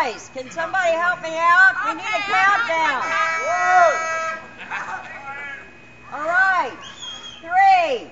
Boys, can somebody help me out? We need a countdown. All right. 3,